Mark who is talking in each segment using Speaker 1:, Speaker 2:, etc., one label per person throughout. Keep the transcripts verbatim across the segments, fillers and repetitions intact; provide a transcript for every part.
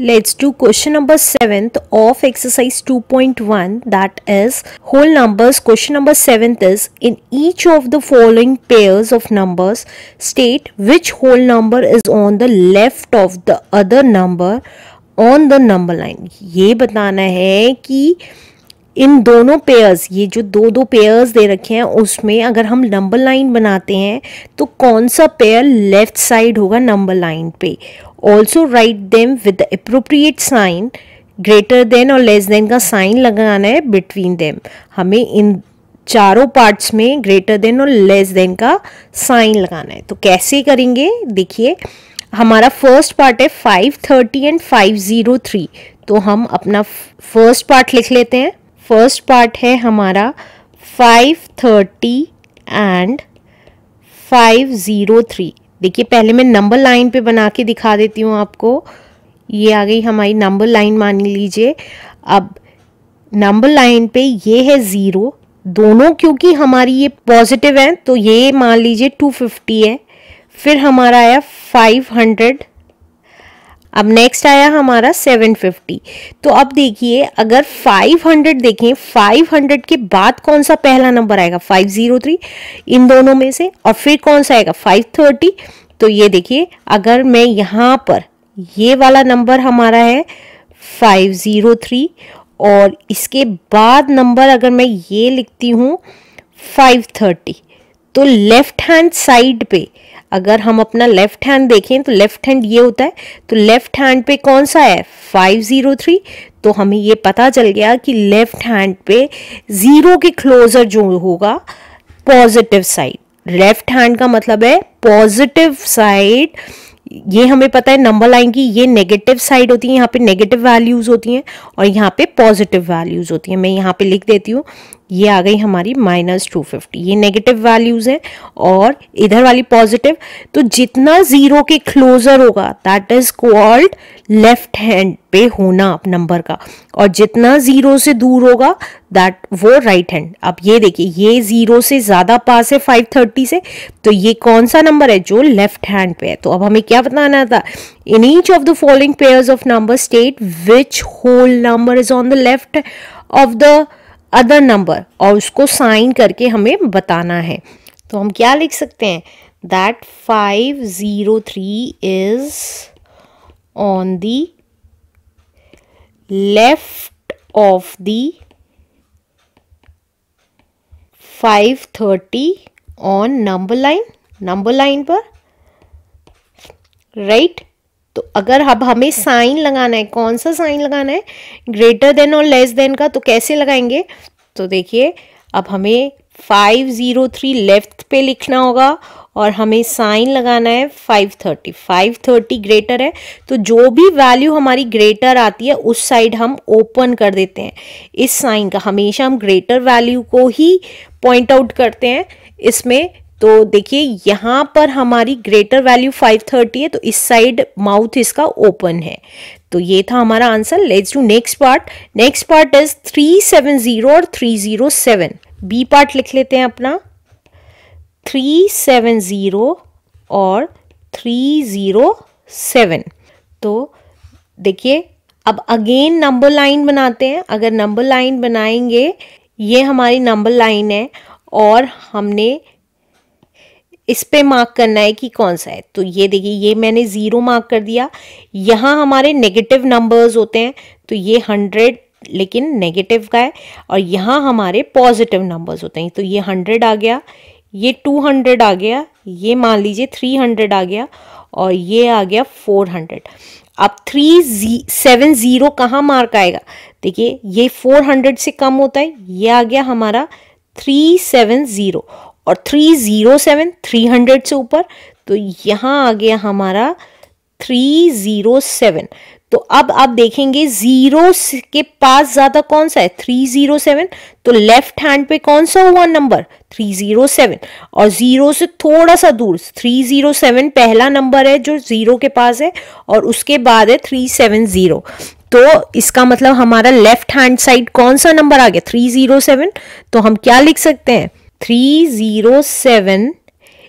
Speaker 1: Let's do question number seventh of exercise two point one, that is whole numbers. Question number seventh is, in each of the following pairs of numbers state which whole number is on the left of the other number on the number line. ये बताना है कि इन दोनों pairs, ये जो दो दो pairs दे रखे हैं उसमें अगर हम नंबर लाइन बनाते हैं तो कौन सा पेयर लेफ्ट साइड होगा नंबर लाइन पे. Also write them with the appropriate sign. Greater than और लेस देन का साइन लगाना है बिटवीन देम. हमें इन चारों पार्ट्स में ग्रेटर देन और लेस देन का साइन लगाना है. तो कैसे करेंगे देखिए, हमारा फर्स्ट पार्ट है five thirty and five zero three. तो हम अपना फर्स्ट पार्ट लिख लेते हैं. फर्स्ट पार्ट है हमारा five thirty and five zero three. देखिए पहले मैं नंबर लाइन पे बना के दिखा देती हूँ आपको. ये आ गई हमारी नंबर लाइन मान लीजिए. अब नंबर लाइन पे ये है ज़ीरो, दोनों क्योंकि हमारी ये पॉजिटिव है तो ये मान लीजिए टू फिफ्टी है. फिर हमारा आया फाइव हंड्रेड. अब नेक्स्ट आया हमारा सेवन फिफ्टी. तो अब देखिए अगर फाइव हंड्रेड देखें, फाइव हंड्रेड के बाद कौन सा पहला नंबर आएगा, फाइव ज़ीरो थ्री इन दोनों में से. और फिर कौन सा आएगा, फाइव थर्टी. तो ये देखिए अगर मैं यहाँ पर ये वाला नंबर हमारा है फाइव ज़ीरो थ्री और इसके बाद नंबर अगर मैं ये लिखती हूँ फाइव थर्टी, तो लेफ्ट हैंड साइड पे अगर हम अपना लेफ्ट हैंड देखें तो लेफ्ट हैंड ये होता है. तो लेफ्ट हैंड पे कौन सा है, फाइव ज़ीरो थ्री. तो हमें ये पता चल गया कि लेफ्ट हैंड पे ज़ीरो के क्लोजर जो होगा पॉजिटिव साइड. लेफ्ट हैंड का मतलब है पॉजिटिव साइड. ये हमें पता है नंबर लाइन की ये नेगेटिव साइड होती है, यहाँ पे नेगेटिव वैल्यूज होती हैं और यहाँ पे पॉजिटिव वैल्यूज होती हैं. मैं यहाँ पे लिख देती हूँ, ये आ गई हमारी माइनस टू फिफ्टी. ये नेगेटिव वैल्यूज हैं और इधर वाली पॉजिटिव. तो जितना जीरो के क्लोजर होगा that is called left hand पे होना नंबर का, और जितना जीरो से दूर होगा दैट वो राइट हैंड. अब ये देखिए ये जीरो से ज्यादा पास है फाइव थर्टी से, तो ये कौन सा नंबर है जो लेफ्ट हैंड पे है. तो अब हमें क्या बताना था, in each of the following pairs of number state which whole number is on the left of the other number, और उसको साइन करके हमें बताना है. तो हम क्या लिख सकते हैं, that five zero three is on the left of the five thirty on number line, number line पर राइट right? तो अगर अब हमें साइन लगाना है, कौन सा साइन लगाना है, ग्रेटर देन और लेस देन का. तो कैसे लगाएंगे, तो देखिए अब हमें फाइव ज़ीरो थ्री लेफ्ट पे लिखना होगा और हमें साइन लगाना है five thirty. Five thirty greater है तो जो भी वैल्यू हमारी ग्रेटर आती है उस साइड हम ओपन कर देते हैं. इस साइन का हमेशा हम ग्रेटर वैल्यू को ही पॉइंट आउट करते हैं इसमें. तो देखिए यहाँ पर हमारी ग्रेटर वैल्यू फाइव थर्टी है तो इस साइड माउथ इसका ओपन है. तो ये था हमारा answer. Let's do next part. Next part is three seven zero और three zero seven. B part लिख लेते हैं अपना, थ्री सेवन ज़ीरो और थ्री ज़ीरो सेवन. तो देखिए अब अगेन नंबर लाइन बनाते हैं. अगर नंबर लाइन बनाएंगे, ये हमारी नंबर लाइन है और हमने इस पे मार्क करना है कि कौन सा है. तो ये देखिए ये मैंने ज़ीरो मार्क कर दिया. यहाँ हमारे नेगेटिव नंबर्स होते हैं तो ये हंड्रेड लेकिन नेगेटिव का है, और यहाँ हमारे पॉजिटिव नंबर्स होते हैं. तो ये हंड्रेड आ गया, ये टू हंड्रेड आ गया, ये मान लीजिए थ्री हंड्रेड आ गया और ये आ गया फोर हंड्रेड. अब थ्री सेवन ज़ीरो कहाँ मार्क आएगा, देखिए ये फोर हंड्रेड से कम होता है. ये आ गया हमारा थ्री सेवन ज़ीरो और three zero seven three hundred से ऊपर, तो यहाँ आ गया हमारा थ्री ज़ीरो सेवन. तो अब आप देखेंगे जीरो के पास ज्यादा कौन सा है, थ्री ज़ीरो सेवन. तो लेफ्ट हैंड पे कौन सा हुआ नंबर, थ्री ज़ीरो सेवन, और जीरो से थोड़ा सा दूर थ्री ज़ीरो सेवन पहला नंबर है जो जीरो के पास है और उसके बाद है थ्री सेवन ज़ीरो. तो इसका मतलब हमारा लेफ्ट हैंड साइड कौन सा नंबर आ गया, थ्री ज़ीरो सेवन. तो हम क्या लिख सकते हैं, three zero seven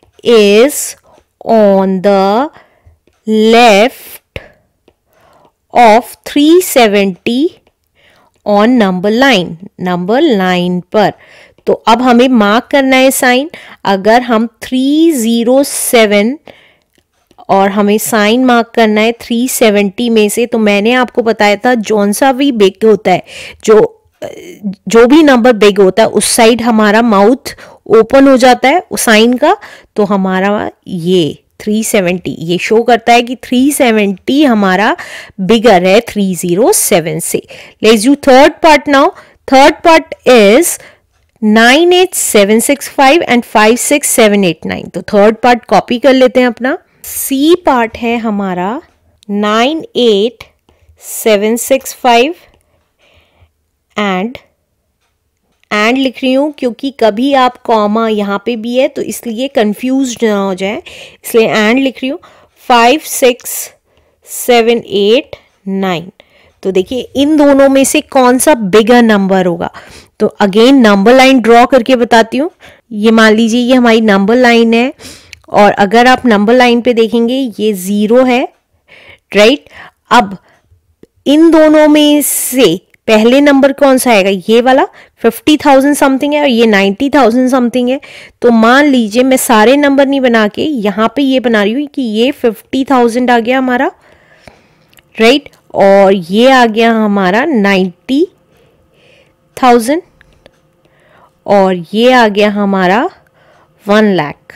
Speaker 1: is on the left of three seventy on number line, number line पर। तो अब हमें मार्क करना है साइन। अगर हम थ्री ज़ीरो सेवन और हमें साइन मार्क करना है थ्री सेवेंटी में से, तो मैंने आपको बताया था जौन सा भी बिग होता है, जो जो भी नंबर बिग होता है उस साइड हमारा माउथ ओपन हो जाता है उस साइन का। तो हमारा ये थ्री सेवेंटी ये शो करता है कि थ्री सेवेंटी हमारा बिगर है थ्री ज़ीरो सेवन से। Let's do third part now. Third part is nine eight seven six five and five six seven eight nine. तो थर्ड पार्ट कॉपी कर लेते हैं अपना। सी पार्ट है हमारा nine eight seven six five and and लिख रही हूँ क्योंकि कभी आप कॉमा यहाँ पे भी है तो इसलिए कंफ्यूज ना हो जाए, इसलिए एंड लिख रही हूँ five six seven eight nine. तो देखिए इन दोनों में से कौन सा बिगर नंबर होगा। तो अगेन नंबर लाइन ड्रॉ करके बताती हूँ। ये मान लीजिए ये हमारी नंबर लाइन है और अगर आप नंबर लाइन पे देखेंगे ये ज़ीरो है, राइट। अब इन दोनों में से पहले नंबर कौन सा आएगा, ये वाला फिफ्टी थाउजेंड समथिंग है और ये नाइन्टी थाउजेंड समथिंग है। तो मान लीजिए मैं सारे नंबर नहीं बना के यहाँ पे ये बना रही हूँ कि ये फिफ्टी थाउजेंड आ गया हमारा, राइट, और ये आ गया हमारा नाइन्टी थाउजेंड और ये आ गया हमारा वन लाख,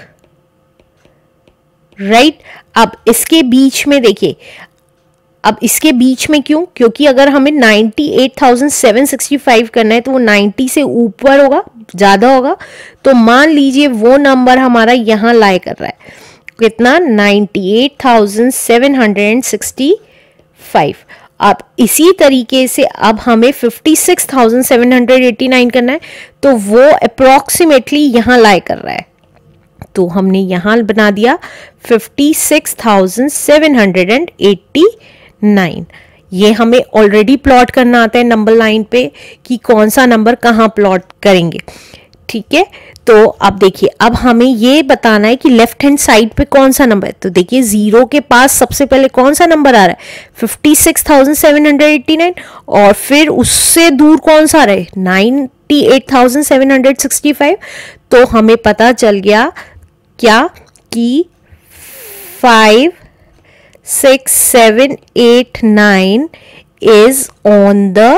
Speaker 1: राइट। अब इसके बीच में देखिए, अब इसके बीच में क्यों, क्योंकि अगर हमें ninety eight thousand seven sixty five करना है तो वो नाइन्टी से ऊपर होगा, ज़्यादा होगा। तो मान लीजिए वो नंबर हमारा यहाँ लाई कर रहा है, कितना, ninety eight thousand seven hundred sixty five. अब इसी तरीके से अब हमें fifty six thousand seven hundred eighty nine करना है, तो वो अप्रॉक्सीमेटली यहाँ लाई कर रहा है। तो हमने यहाँ बना दिया fifty six thousand seven hundred eighty nine. ये हमें ऑलरेडी प्लॉट करना आता है नंबर लाइन पे कि कौन सा नंबर कहाँ प्लॉट करेंगे, ठीक है। तो अब देखिए, अब हमें ये बताना है कि लेफ्ट हैंड साइड पे कौन सा नंबर है। तो देखिए जीरो के पास सबसे पहले कौन सा नंबर आ रहा है, fifty six thousand seven hundred eighty nine, और फिर उससे दूर कौन सा आ रहा है, ninety eight thousand seven hundred sixty five. तो हमें पता चल गया क्या कि five six seven eight nine is on the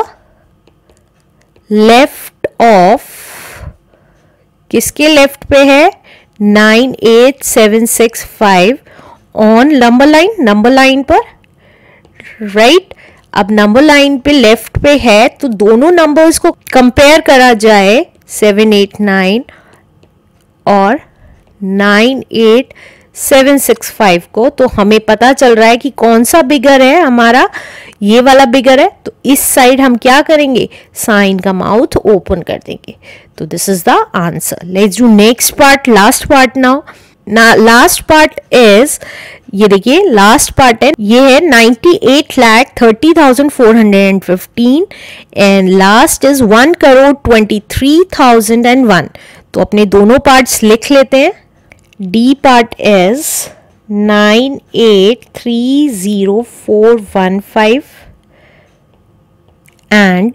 Speaker 1: left of, किसके लेफ्ट पे है, nine eight seven six five on number line, number line पर, राइट। अब नंबर लाइन पे लेफ्ट पे है तो दोनों नंबर्स को कंपेयर करा जाए, सेवन एट नाइन और nine eight seven six five को, तो हमें पता चल रहा है कि कौन सा बिगर है हमारा, ये वाला बिगर है। तो इस साइड हम क्या करेंगे, साइन का माउथ ओपन कर देंगे। तो this is the answer. Let's do next part, last part now. ना लास्ट पार्ट इज, ये देखिए लास्ट पार्ट है, ये है ninety eight lakh thirty thousand four hundred fifteen and last is one crore twenty three thousand and one. तो अपने दोनों parts लिख लेते हैं। D part is nine eight three zero four one five and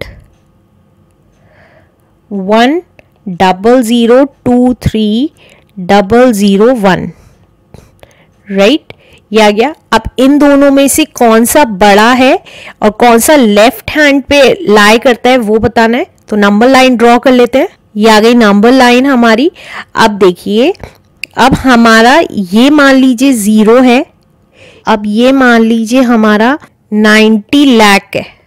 Speaker 1: one double zero two three double zero one, right, ये आ गया। अब इन दोनों में से कौन सा बड़ा है और कौन सा लेफ्ट हैंड पे लाई करता है वो बताना है। तो नंबर लाइन ड्रॉ कर लेते हैं। ये आ गई नंबर लाइन हमारी। अब देखिए, अब हमारा ये मान लीजिए जीरो है, अब ये मान लीजिए हमारा नाइन्टी लाख है,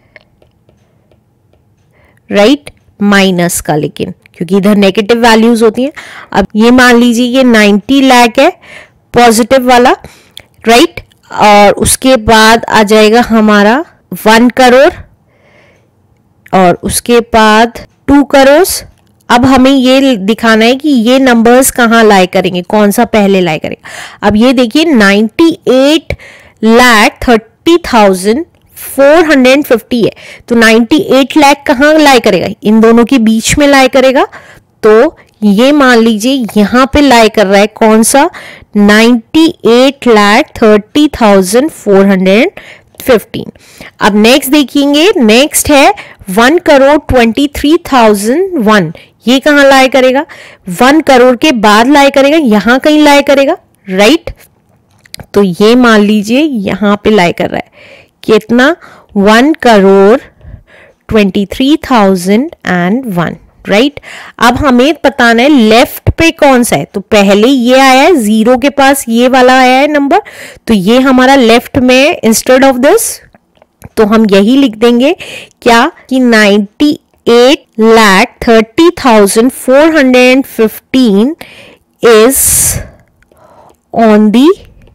Speaker 1: राइट, माइनस का, लेकिन क्योंकि इधर नेगेटिव वैल्यूज होती हैं। अब ये मान लीजिए ये नाइन्टी लाख है, पॉजिटिव वाला, राइट, और उसके बाद आ जाएगा हमारा वन करोड़ और उसके बाद टू करोड़। अब हमें ये दिखाना है कि ये नंबर्स कहाँ लाई करेंगे, कौन सा पहले लाई करेगा। अब ये देखिए ninety eight lakh thirty thousand four hundred fifty है, तो नाइन्टी एट लाख कहाँ लाई करेगा, इन दोनों के बीच में लाई करेगा। तो ये मान लीजिए यहाँ पे लाई कर रहा है कौन सा, ninety eight lakh thirty thousand four hundred fifteen. अब नेक्स्ट देखेंगे, नेक्स्ट है one crore twenty three thousand one. ये कहाँ लाए करेगा? वन करोड़ के बाद लाए करेगा, यहां कहीं लाए करेगा, राइट। तो ये मान लीजिए यहां पे लाए कर रहा है कितना? One crore twenty three thousand and one, right. अब हमें बताना है लेफ्ट पे कौन सा है। तो पहले ये आया है जीरो के पास, ये वाला आया है नंबर, तो ये हमारा लेफ्ट में इंस्टेड ऑफ दिस, तो हम यही लिख देंगे क्या कि ninety eight lakh thirty thousand four hundred fifteen is on the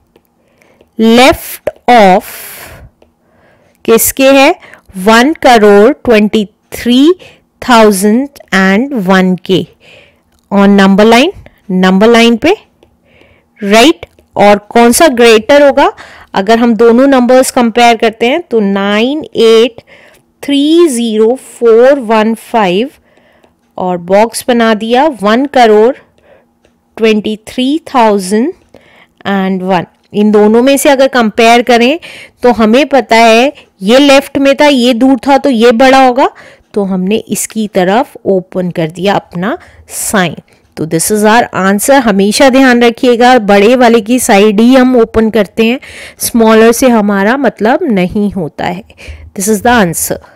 Speaker 1: left of किसके है? One crore twenty three thousand and one के on number line, number line पे, राइट। और कौन सा ग्रेटर होगा? अगर हम दोनों नंबर्स कंपेयर करते हैं तो nine eight three zero four one five और बॉक्स बना दिया one crore twenty three thousand and one. इन दोनों में से अगर कंपेयर करें तो हमें पता है ये लेफ्ट में था, ये दूर था, तो ये बड़ा होगा, तो हमने इसकी तरफ ओपन कर दिया अपना साइन। तो दिस इज आवर आंसर। हमेशा ध्यान रखिएगा बड़े वाले की साइड ही हम ओपन करते हैं, स्मॉलर से हमारा मतलब नहीं होता है। This is the answer.